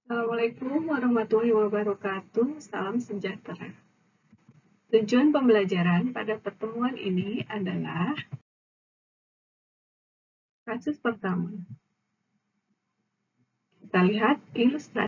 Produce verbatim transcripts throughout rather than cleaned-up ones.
Assalamualaikum warahmatullahi wabarakatuh. Salam sejahtera. Tujuan pembelajaran pada pertemuan ini adalah kasus pertama. Kita lihat ilustrasi.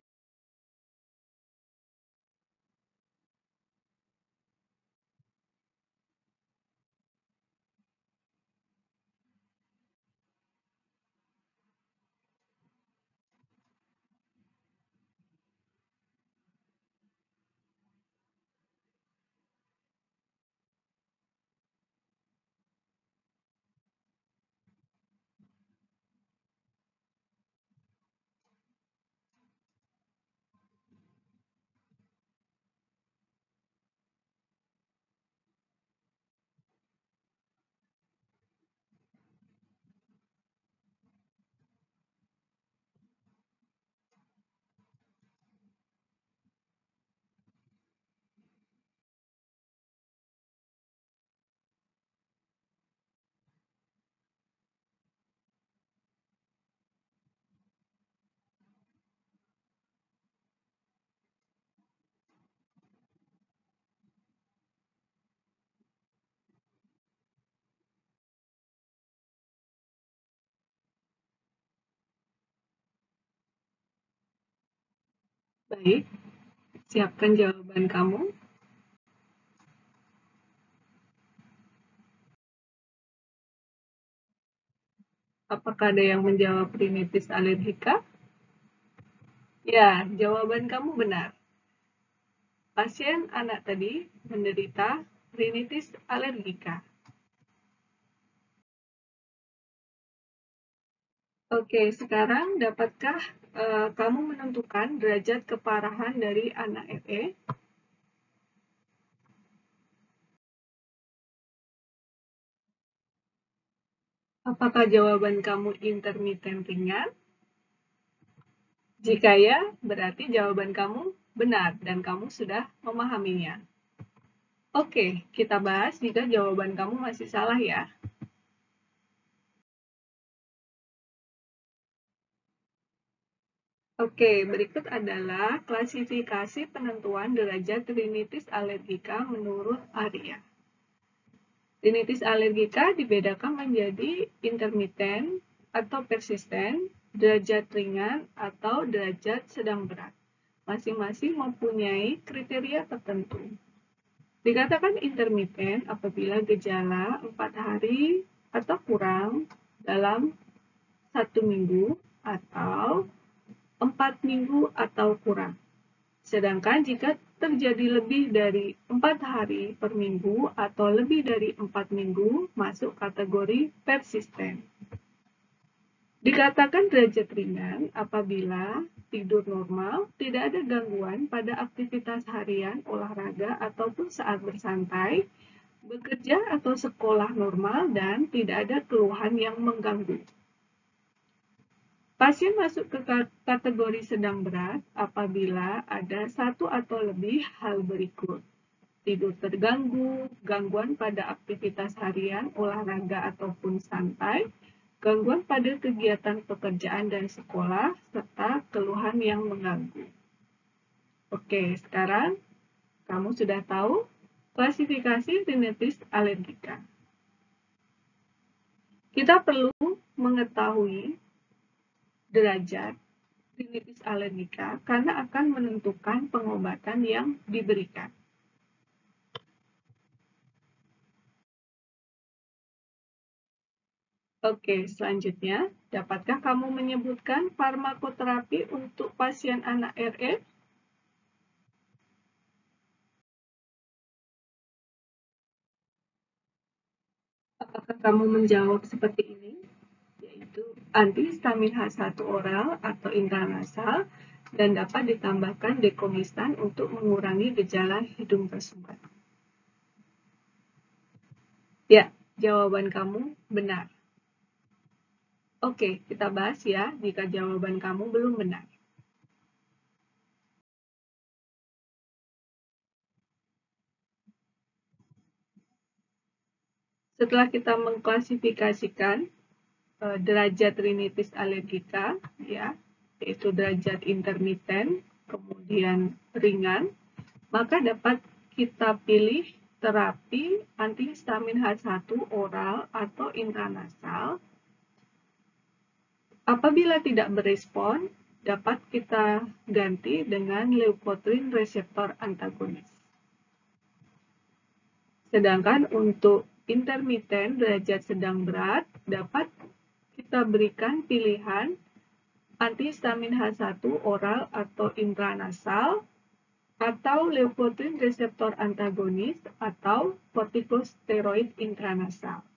Baik, siapkan jawaban kamu. Apakah ada yang menjawab rinitis alergika? Ya, jawaban kamu benar. Pasien anak tadi menderita rinitis alergika. Oke, sekarang dapatkah uh, kamu menentukan derajat keparahan dari anak R E? Apakah jawaban kamu intermiten ringan? Jika ya, berarti jawaban kamu benar dan kamu sudah memahaminya. Oke, kita bahas jika jawaban kamu masih salah ya. Oke, berikut adalah klasifikasi penentuan derajat rinitis alergika menurut Arya. Rinitis alergika dibedakan menjadi intermiten atau persisten, derajat ringan, atau derajat sedang berat. Masing-masing mempunyai kriteria tertentu. Dikatakan intermiten apabila gejala empat hari atau kurang dalam satu minggu atau empat minggu atau kurang. Sedangkan jika terjadi lebih dari empat hari per minggu atau lebih dari empat minggu, masuk kategori persisten. Dikatakan derajat ringan apabila tidur normal, tidak ada gangguan pada aktivitas harian, olahraga, ataupun saat bersantai, bekerja atau sekolah normal, dan tidak ada keluhan yang mengganggu. Pasien masuk ke kategori sedang berat apabila ada satu atau lebih hal berikut. Tidur terganggu, gangguan pada aktivitas harian, olahraga ataupun santai, gangguan pada kegiatan pekerjaan dan sekolah, serta keluhan yang mengganggu. Oke, sekarang kamu sudah tahu klasifikasi rinitis alergika. Kita perlu mengetahui derajat rinitis alergika karena akan menentukan pengobatan yang diberikan. Oke, selanjutnya, dapatkah kamu menyebutkan farmakoterapi untuk pasien anak R E? Apakah kamu menjawab seperti ini? Yaitu antihistamin H satu oral atau intranasal dan dapat ditambahkan dekomistan untuk mengurangi gejala hidung tersumbat. Ya, jawaban kamu benar. Oke, kita bahas ya jika jawaban kamu belum benar. Setelah kita mengklasifikasikan uh, derajat rinitis alergika, ya, yaitu derajat intermiten, kemudian ringan, maka dapat kita pilih terapi antihistamin H satu oral atau intranasal. Apabila tidak berespon, dapat kita ganti dengan leukotriene reseptor antagonis. Sedangkan untuk intermiten derajat sedang berat, dapat kita berikan pilihan antihistamin H satu oral atau intranasal, atau leukotriene reseptor antagonis, atau kortikosteroid intranasal.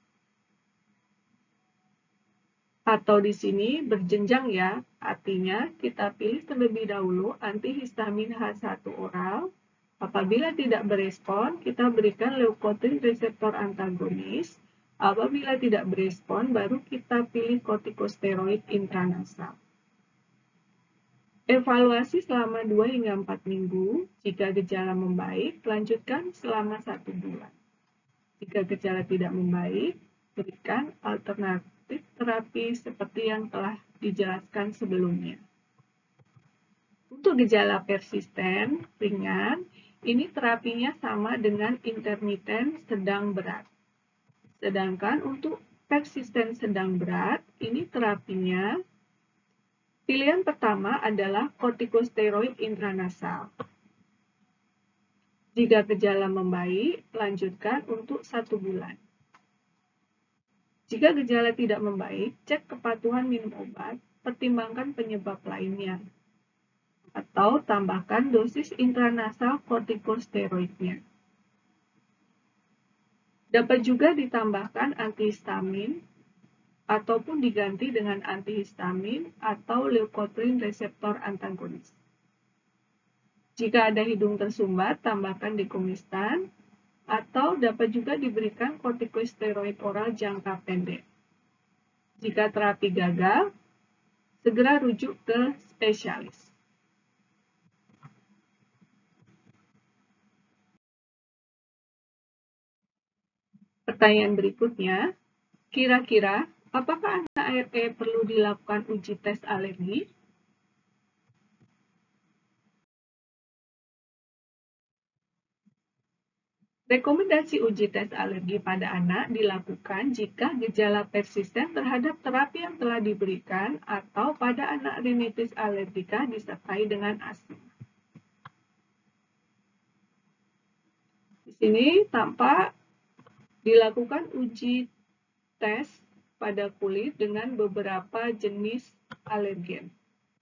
Atau di sini berjenjang ya, artinya kita pilih terlebih dahulu antihistamin H satu oral. Apabila tidak berespon, kita berikan leukotriene reseptor antagonis. Apabila tidak berespon, baru kita pilih kortikosteroid intranasal. Evaluasi selama dua hingga empat minggu. Jika gejala membaik, lanjutkan selama satu bulan. Jika gejala tidak membaik, berikan alternatif terapi seperti yang telah dijelaskan sebelumnya. Untuk gejala persisten ringan, ini terapinya sama dengan intermiten sedang berat. Sedangkan untuk persisten sedang berat, ini terapinya pilihan pertama adalah kortikosteroid intranasal. Jika gejala membaik, lanjutkan untuk satu bulan. Jika gejala tidak membaik, cek kepatuhan minum obat, pertimbangkan penyebab lainnya, atau tambahkan dosis intranasal kortikosteroidnya. Dapat juga ditambahkan antihistamin, ataupun diganti dengan antihistamin atau leukotriene reseptor antagonis. Jika ada hidung tersumbat, tambahkan dekomistan, atau dapat juga diberikan kortikosteroid oral jangka pendek. Jika terapi gagal, segera rujuk ke spesialis. Pertanyaan berikutnya, kira-kira apakah anak A R E perlu dilakukan uji tes alergi? Rekomendasi uji tes alergi pada anak dilakukan jika gejala persisten terhadap terapi yang telah diberikan atau pada anak rinitis alergika disertai dengan asma. Di sini tampak dilakukan uji tes pada kulit dengan beberapa jenis alergen.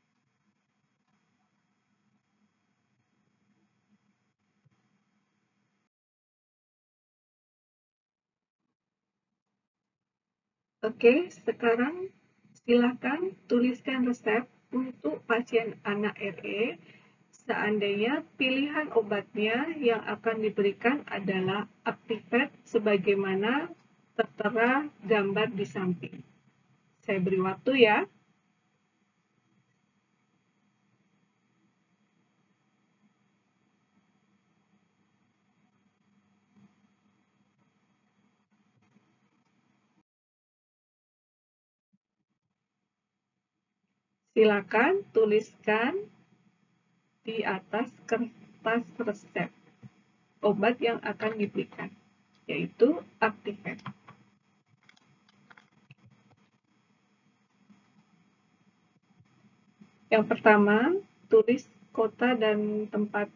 Oke, sekarang silakan tuliskan resep untuk pasien anak R E seandainya pilihan obatnya yang akan diberikan adalah Actifed sebagaimana tertera gambar di samping. Saya beri waktu ya. Silakan tuliskan di atas kertas resep obat yang akan diberikan, yaitu Actifed. Yang pertama, tulis kota dan tempat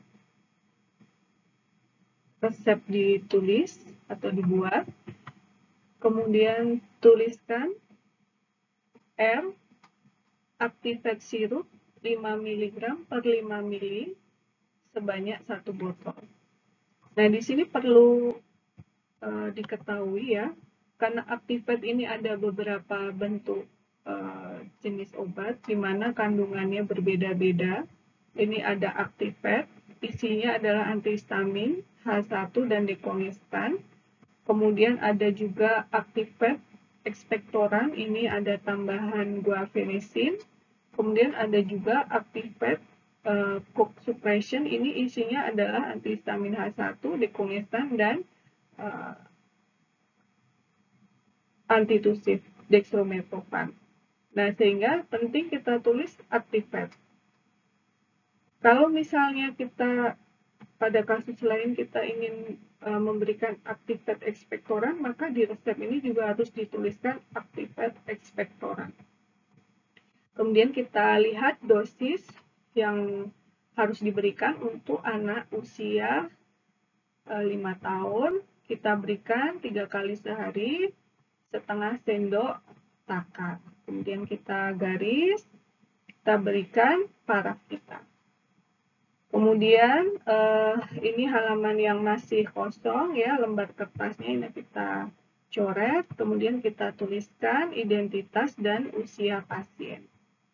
resep ditulis atau dibuat. Kemudian tuliskan R Actifed sirup lima miligram per lima mili sebanyak satu botol. Nah, di sini perlu uh, diketahui ya, karena Actifed ini ada beberapa bentuk uh, jenis obat di mana kandungannya berbeda-beda. Ini ada Actifed, isinya adalah antihistamin, H satu dan dekongestan. Kemudian ada juga Actifed expectorant, ini ada tambahan guaifenesin. Kemudian ada juga Actifed uh, cough suppression, ini isinya adalah antihistamin H satu, dekongestan, dan uh, antitusif dextromethorphan. Nah, sehingga penting kita tulis activate. Kalau misalnya kita pada kasus lain kita ingin uh, memberikan activate expectorant, maka di resep ini juga harus dituliskan activate expectorant. Kemudian kita lihat dosis yang harus diberikan untuk anak usia uh, lima tahun. Kita berikan tiga kali sehari, setengah sendok takar. Kemudian kita garis, kita berikan paraf kita. Kemudian eh, ini halaman yang masih kosong ya, lembar kertasnya ini kita coret, kemudian kita tuliskan identitas dan usia pasien.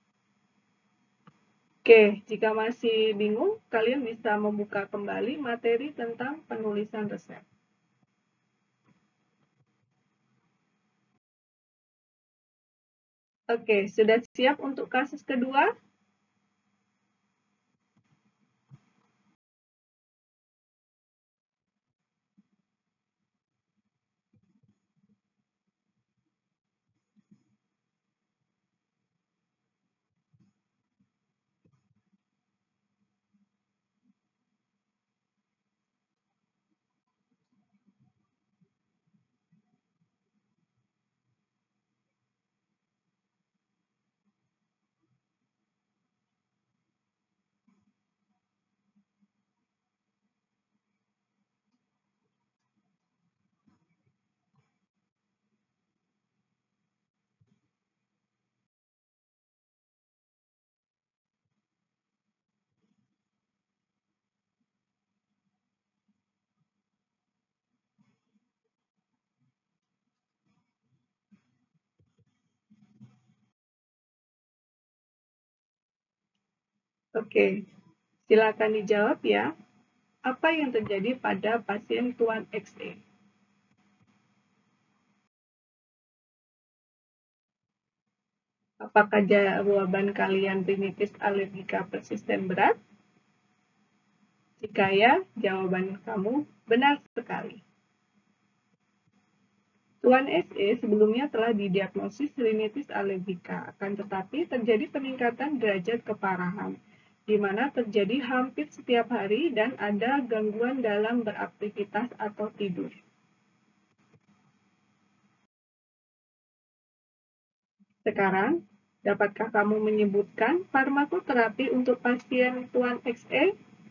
Oke, jika masih bingung, kalian bisa membuka kembali materi tentang penulisan resep. Oke, sudah siap untuk kasus kedua? Oke, silakan dijawab ya. Apa yang terjadi pada pasien Tuan X E? Apakah jawaban kalian rinitis alergika persisten berat? Jika ya, jawaban kamu benar sekali. Tuan X E sebelumnya telah didiagnosis rinitis alergika, akan tetapi terjadi peningkatan derajat keparahan, di mana terjadi hampir setiap hari dan ada gangguan dalam beraktivitas atau tidur. Sekarang, dapatkah kamu menyebutkan farmakoterapi untuk pasien Tuan X E?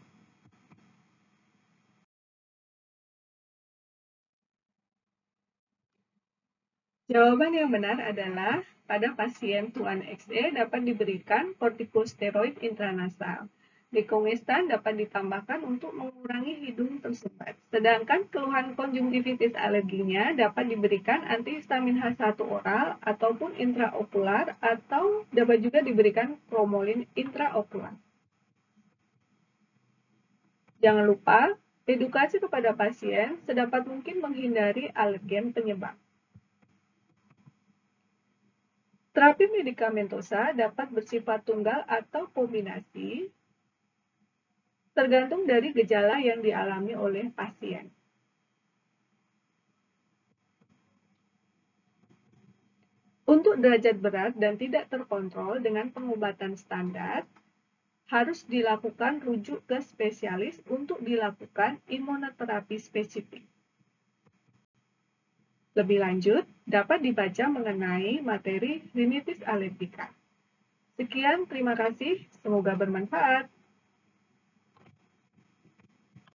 Jawaban yang benar adalah pada pasien Tuan X E dapat diberikan kortikosteroid intranasal. Dekomestan dapat ditambahkan untuk mengurangi hidung tersumbat. Sedangkan keluhan konjungtivitis alerginya dapat diberikan antihistamin H satu oral ataupun intraokular atau dapat juga diberikan promolin intraokular. Jangan lupa, edukasi kepada pasien sedapat mungkin menghindari alergen penyebab. Terapi medikamentosa dapat bersifat tunggal atau kombinasi, tergantung dari gejala yang dialami oleh pasien. Untuk derajat berat dan tidak terkontrol dengan pengobatan standar, harus dilakukan rujuk ke spesialis untuk dilakukan imunoterapi spesifik. Lebih lanjut, dapat dibaca mengenai materi rinitis alergika. Sekian, terima kasih. Semoga bermanfaat.